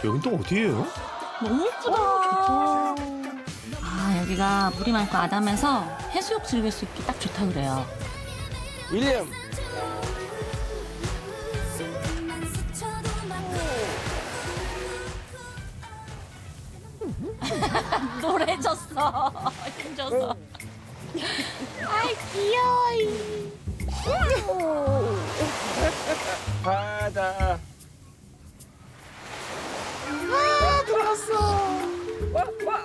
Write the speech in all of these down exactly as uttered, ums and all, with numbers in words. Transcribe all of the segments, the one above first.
여긴 또 어디예요? 너무 예쁘다. 아, 아, 여기가 물이 많고 아담해서 해수욕 즐길 수 있기 딱 좋다 그래요. 윌리엄. 노래졌어. 큰졌어. 아이 귀여워. 바다. 아, 들어갔어. 와, 와.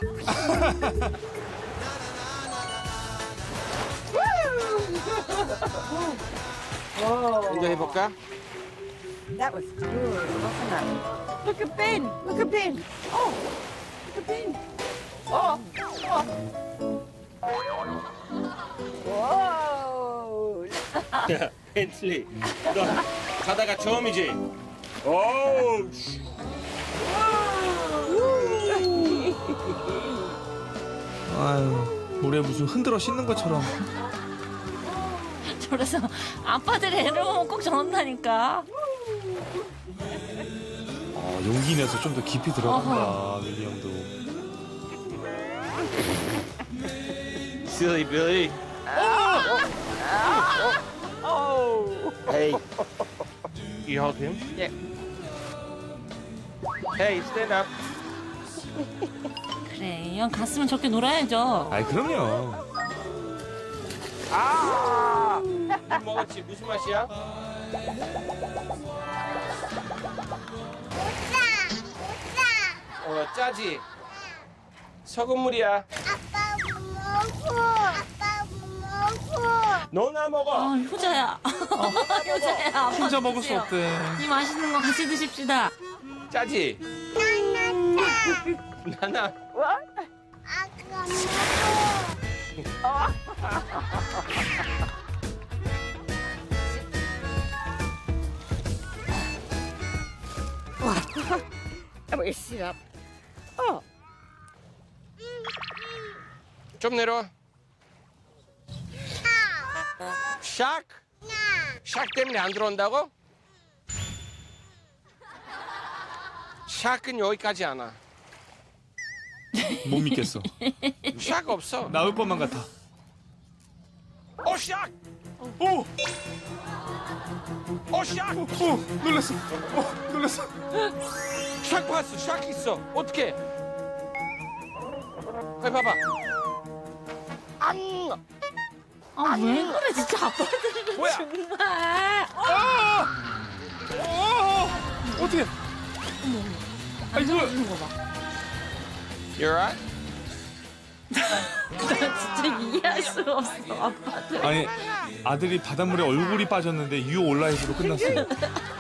먼저 해볼까? That was good, wasn't it? Look at Ben. Look at Ben. Oh, look at Ben. Oh, oh. Whoa. 야, 벤틀리. 너 가다가 처음이지? 오. 아유, 물에 무슨 흔들어 씻는 것처럼. 저래서 아빠들이 애를 보면 꼭 저런다니까. 아, 용기 내서 좀 더 깊이 들어간다, 윌리엄도. Silly Billy. Oh. Hey. You hold him? Yeah. Hey, stand up. 그래, 이 형 갔으면 저렇게 놀아야죠. 아이, 그럼요. 아! 물 먹었지? 무슨 맛이야? 어, 짜지? 소금물이야. 아빠 못 먹어. 아빠 못 먹어. 너나 먹어. 아, 효자야. 효자야. 아빠 혼자 먹을 수 드세요. 없대. 이 맛있는 거 같이 드십시다. 짜지? 나나나. 나나. What? 아빠 먹어. I'm going to sit up. Oh. 좀 내려와. 샥? 샥 때문에 안 들어온다고? 샥은 여기까지 안 와. 못 믿겠어. 샥 없어. 나올 것만 같아. 어, 샥! 오! 어, 샥! 오! 놀랐어. 어, 놀랐어. 샥 봤어. 샥 있어. 어떻게? 빨리 봐봐. 안! 아, 왜 그래, 진짜 아빠들은 뭐야? 정말. 아! 어! 어떻게? 안 잡아주는 거 봐. You alright? 나 진짜 이해할 수가 없어, 아빠들. 아니, 아들이 바닷물에 얼굴이 빠졌는데 유 올라해서도 끝났어요.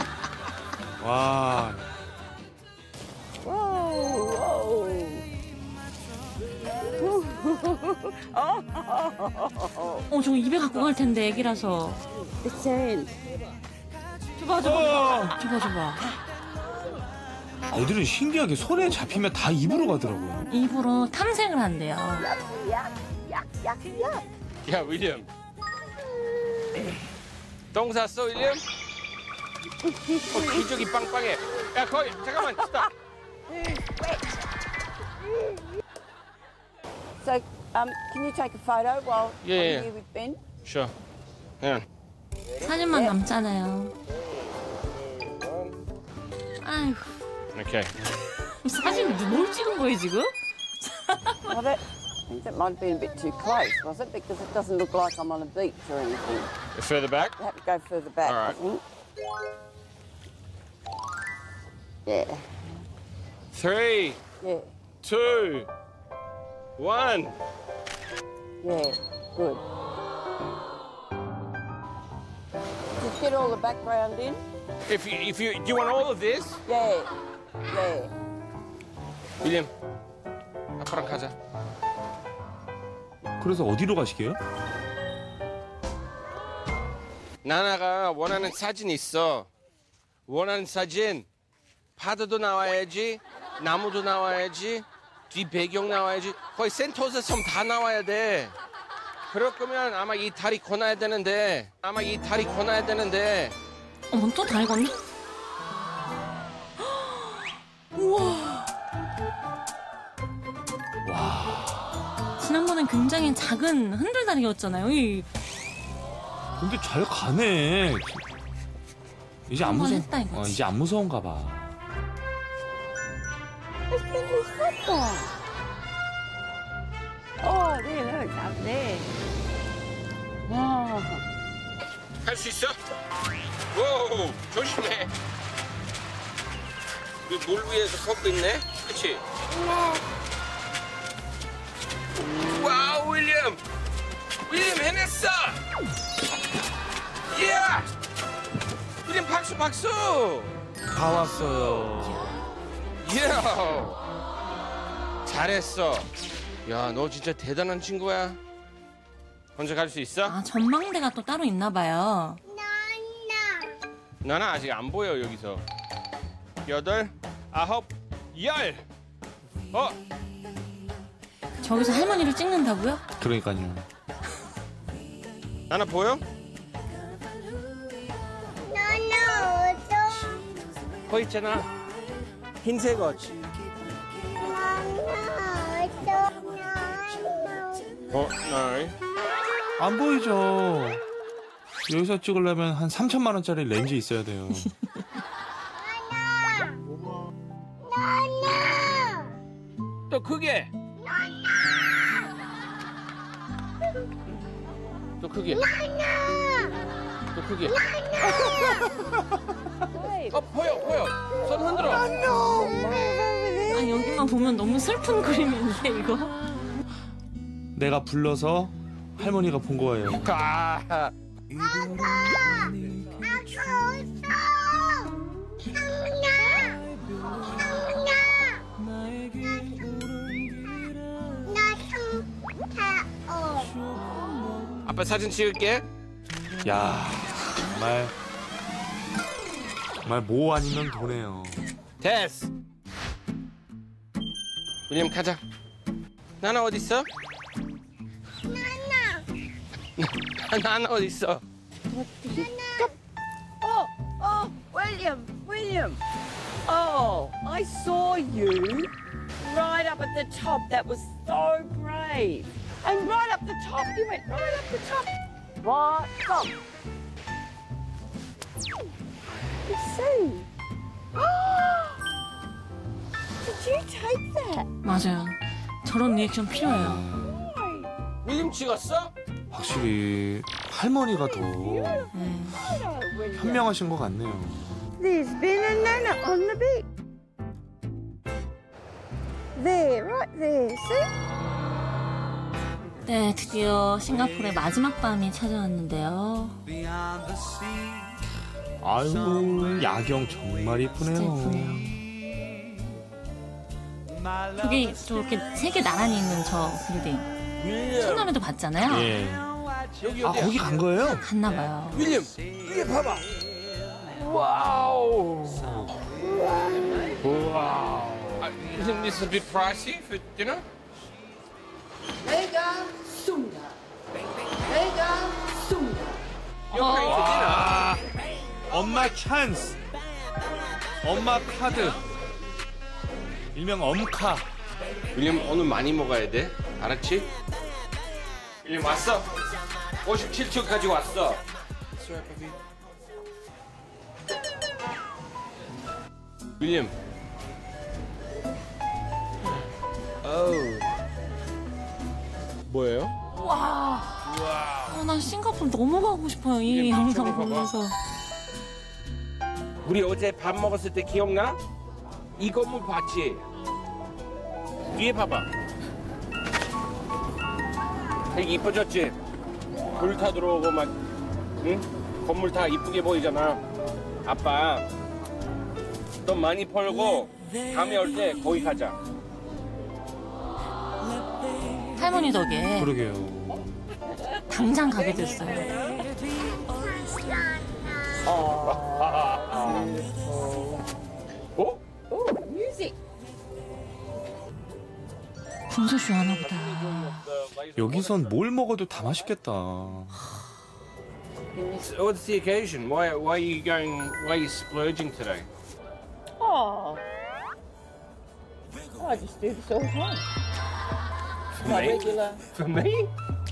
와. Whoa, 어, 저거 입에 갖고 갈 텐데, 애기라서. whoa. It's in. 줘봐, 줘봐. 어! 줘봐, 줘봐. 애들은 신기하게 손에 잡히면 다 입으로 가더라고요. 입으로 탐색을 한대요. Yuck, yuck, yuck, yuck. 야, 윌리엄. 똥 샀어, 윌리엄? 어, 기저귀 빵빵해. 야, 거기, 잠깐만, 스탑. So, um, can you take a photo while Yeah, I'm yeah. here with Ben? Sure. 응. 사진만 남잖아요. 아휴, 오케이. 사진 뭘 찍은 거예요, 지금? Well, that, I think that might have been a bit too close, was it? Because it doesn't look like I'm on a beach or anything. Further back? You have to go further back, All I right. think. Yeah, Three, yeah, two, one. yeah. Good. Just get all the background in. If you, if you, do you want all of this? Yeah, yeah. 윌리엄, 아빠랑 가자. 그래서 어디로 가시게요? 나나가 원하는 사진 있어. 원하는 사진. 파도도 나와야지, 나무도 나와야지, 뒤 배경 나와야지. 거의 센토사 섬 다 나와야 돼. 그럴 거면 아마 이 다리 건너야 되는데, 아마 이 다리 건너야 되는데. 어머, 또 다리 건너? 우와. 원래는 굉장히 작은 흔들다리였잖아요. 이 근데 잘 가네. 이제 안 한번 무서. 했다, 이거지. 어, 이제 안 무서운가 봐. It's been his football. Oh, there, look, up there. Oh. 할 수 있어? 오, 조심해. 우리 물 위에서 걷고 있네? 그치? 와우, 윌리엄! 윌리엄 해냈어! 이야! 윌리엄 박수, 박수! 다 왔어요. 이야! 잘했어. 야, 너 진짜 대단한 친구야. 혼자 갈 수 있어? 아, 전망대가 또 따로 있나 봐요. 나는 아직 안 보여, 여기서. 여덟, 아홉, 열! 어? 저기서 할머니를 찍는다고요? 그러니까요. 나나 보여? 나나 어디? 거 있잖아. 흰색 옷. 나나 어디? 나나 어, 나이. 안 보이죠. 여기서 찍으려면 한 삼천만 원짜리 렌즈 있어야 돼요. 나나 또 크게. 또 크게. 또 크게. 어, 보여, 보여. 손 흔들어. 아, 여기만 보면 너무 슬픈 그림인데, 이거? 내가 불러서 할머니가 본 거예요. 아, 아까 아까 어서 상나 상나 나 상타어 아빠 사진 찍을게. 야, 정말 정말 뭐 아니면 도네요. 됐어. 윌리엄 가자. 나나 어디 있어? 나나 나나 어디 있어? Oh, oh, William, William. Oh, I saw you right up at the top. That was so brave. And right up the top, you went right up the top. Right up. You see? Did you take that? 맞아요. 저런 리액션 필요해요. 윌리엄 찍었어? 확실히 할머니가 더 네. 현명하신 것 같네요. There's been a nana on the beach. There, right there, see? 네, 드디어 싱가포르의 마지막 밤이 찾아왔는데요. 아유, 야경 정말 진짜 이쁘네요. 예쁘네요. 저기 저렇게 세 개 나란히 있는 저 빌딩. 윌리엄. 첫날에도 봤잖아요. 예. 여기 아, 어디야? 거기 간 거예요? 갔나 봐요. 윌리엄, 이게 봐봐. 와우. 와우. Uh, isn't this a bit pricey for dinner? Mega Sunda. Mega Sunda. You're paying for dinner. 아, 엄마 찬스. 엄마 카드. 일명 엄카. 윌리엄 오늘 많이 먹어야 돼. 알았지? 윌리엄 왔어. 오십칠 초까지 왔어. 윌리엄. 어우. 뭐예요? 와. 어, 난 싱가포르 너무 가고 싶어요. 이 이게 영상 봐봐. 보면서. 우리 어제 밥 먹었을 때 기억나? 이 건물 봤지? 뒤에 봐봐. 되게 이뻐졌지? 불 타 들어오고 막, 응? 건물 다 이쁘게 보이잖아. 아빠, 돈 많이 벌고 다음에 올 때 거기 가자. 할머니 덕에 그러게요. 당장 가게 됐어요. 어? Music. 분수쇼 하나 보다. 여기선 뭘 먹어도 다 맛있겠다. What's the occasion? Why, why are you going, why are you splurging today? Oh. Oh, I just do this all the time. My Me? regular. For me?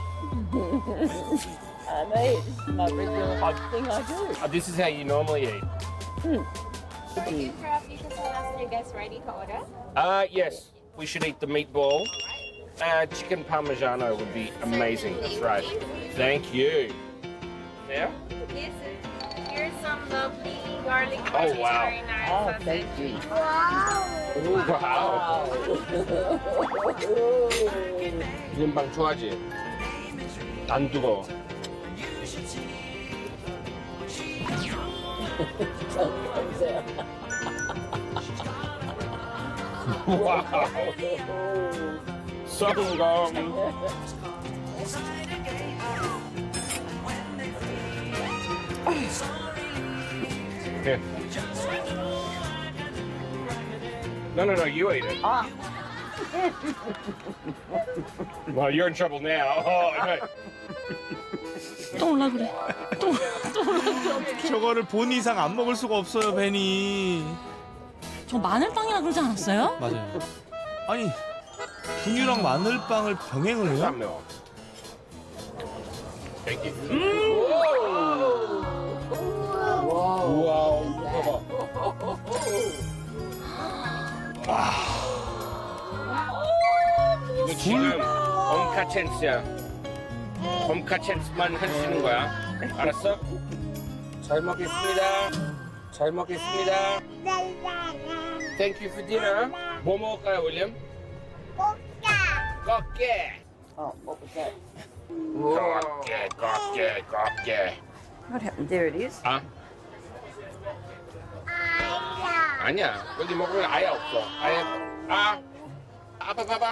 I mean, this is my regular hot thing I do. Oh, this is how you normally eat. You can tell us you guys ready to order. Uh, yes, we should eat the meatball. Uh, chicken parmigiano would be amazing. That's right. Thank you. Yeah? Yes, here's some lovely garlic Oh, wow. marinara Oh, sausage. thank you. Wow. 비빔밥 좋아하지? 안 뜨거워. 와우. 성공. Here. No, no, no, you ate it. Ah. Well, you're in trouble now. Oh, okay. 또 올라 그래. 또, 또 올라 그래. 어떡해. 저거를 본 이상 안 먹을 수가 없어요, 벤이. 저 마늘빵이라 그러지 않았어요? 맞아요. 아니, 분유랑 마늘빵을 병행을 해요? 안 매워. Thank you. 우와, 이거 봐봐. 이거 지금 엄카첸스야. 엄카첸스만 할 수 있는 거야. 알았어? 잘 먹겠습니다. 잘 먹겠습니다. Thank you for dinner. 뭐 먹을까요, 윌리엄? 꺾게. Oh, what was that? 꺾게, 꺾게, 꺾게. What happened? There it is. 아? 아니야. 여기 먹으면 아예 없어. 아예 아. 아빠 봐봐.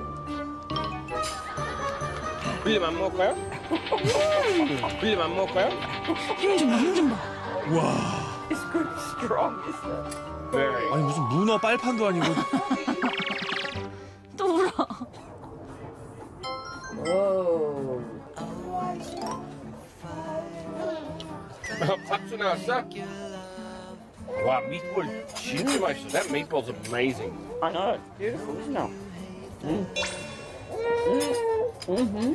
윌리엄 안 먹을까요? 윌리엄 안 먹을까요? 힘 좀 봐, 힘 좀 봐. 와. It's good, strong, isn't it? 네. 아니, 무슨 문어 빨판도 아니고. 또 울어. Whoa. 박수 나왔어? 와, meatball 진짜 맛있어. That meatball's amazing. I know, it's beautiful, isn't it? Mm. Mm. Mm-hmm.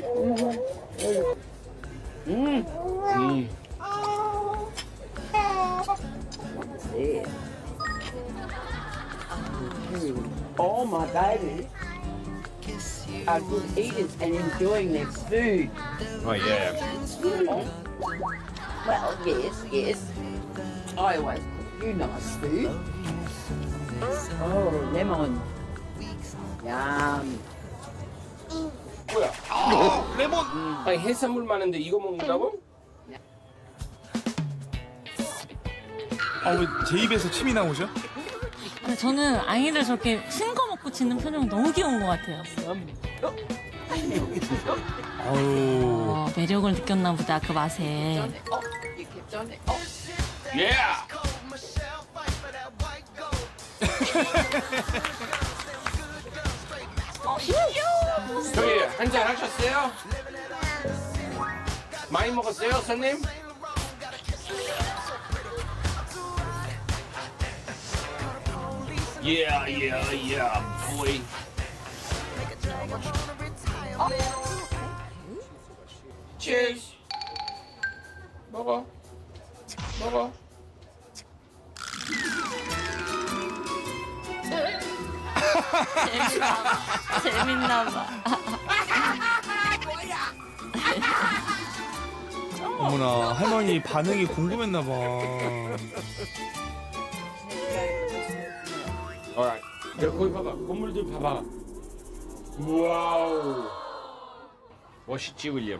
Mm-hmm. Mm. 음. What's there? All my babies are good eaters and enjoying their food. Oh yeah. Well, yes, yes. I always cook you nice food. Oh, lemon. Yum. 뭐야? 어, 레몬. 아니 해산물 많은데 이거 먹는다고? 아, 왜 제 입에서 침이 나오죠? 근데 저는 아이들 저렇게 큰 거 먹고 짖는 표정 너무 귀여운 것 같아요. 아유. 어, 매력을 느꼈나 보다, 그 맛에. Oh, you kept on it. Oh. Yeah. 저기 한잔 하셨어요? 많이 먹었어요, 손님? Yeah, yeah, yeah, boy. Cheers. 먹어. 먹어. 재밌나 봐. 어머나, 할머니 반응이 궁금했나 봐. Alright. 야, 거기 봐봐. 건물들 봐봐. 와우. 멋있지, 윌리엄?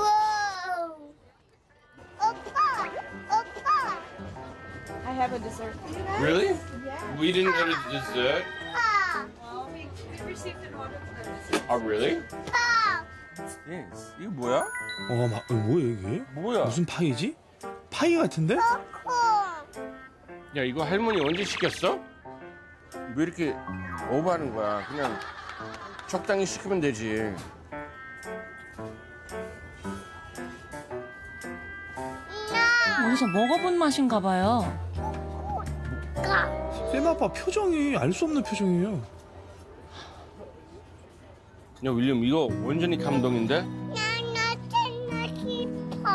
오빠, 오빠, I have a dessert. Really? We didn't go to dessert. 오빠, Well, we, we received an order for the dessert. Oh, really? 오빠. Yes. 이거 뭐야? 어, 막, 어, 뭐야, 이게? 뭐야? 무슨 파이지? 파이 같은데? 야, 이거 할머니 언제 시켰어? 왜 이렇게 오버하는 거야? 그냥 적당히 시키면 되지. 어디서 먹어본 맛인가 봐요. 쌤 아빠 표정이 알 수 없는 표정이에요. 야 윌리엄 이거 완전히 감동인데? 나나 찾고 싶어.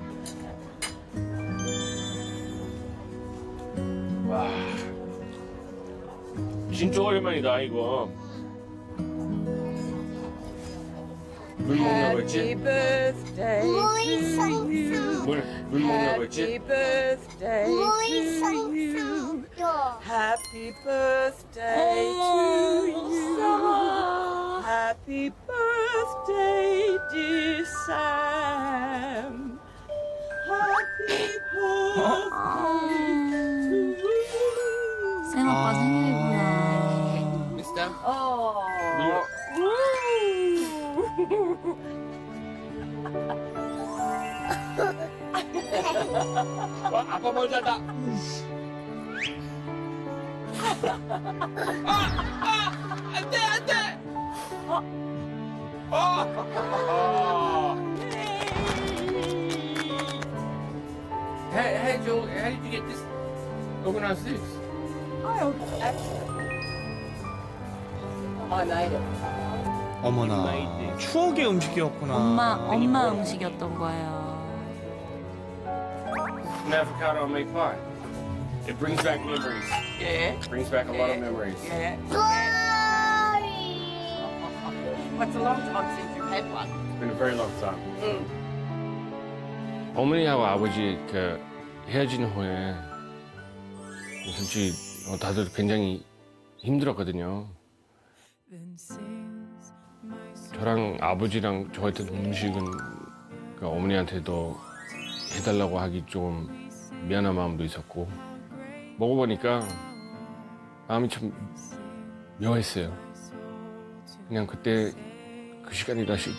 와 진짜 오랜만이다 이거. 물 먹냐고 했지? Happy birthday to you. 물, 물 먹냐고 Happy 했지? birthday to you. 또. Happy birthday to you. Happy birthday, dear Sam. Happy birthday to you. 쌤 오빠 생일이구나. 미스터? Oh. 와, 아빠 뭘 잤다. 아! 아! 안 돼, 안 돼! 아! 아! Hey, hey, Joel, how did you get this? Organize this? Oh, actually, I made it. 어머나 추억의 음식이었구나. 엄마, 엄마 음식이었던 거예요. An avocado on meat pie. It brings back memories. Yeah, It brings back a lot of memories. yeah. 소리. What's a long time since you've had one? It's been a very long time. Mm. 어머니하고 아버지 그 헤어진 후에 솔직히 어, 다들 굉장히 힘들었거든요. 저랑 아버지랑 좋아했던 음식은 그 어머니한테도 해달라고 하기 좀 미안한 마음도 있었고 먹어보니까 마음이 참 묘했어요. 그냥 그때 그 시간이 다시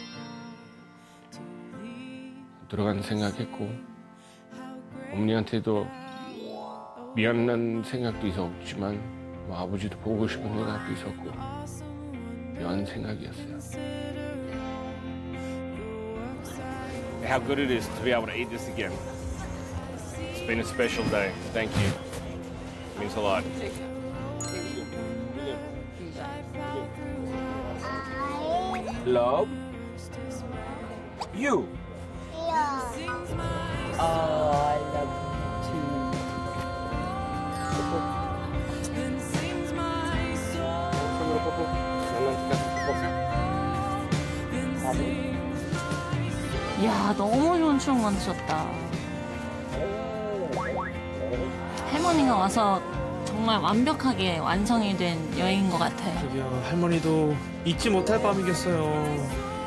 들어가는 생각했고 어머니한테도 미안한 생각도 있었지만 뭐 아버지도 보고 싶은 생각도 있었고 묘한 생각이었어요. How good it is to be able to eat this again. It's been a special day. Thank you. It means a lot. Love you. 야. Oh, I love you 이야, 너무 좋은 추억 만드셨다. 할머니가 와서 정말 완벽하게 완성이 된 여행인 것 같아요. 저기요 할머니도 잊지 못할 밤이겠어요.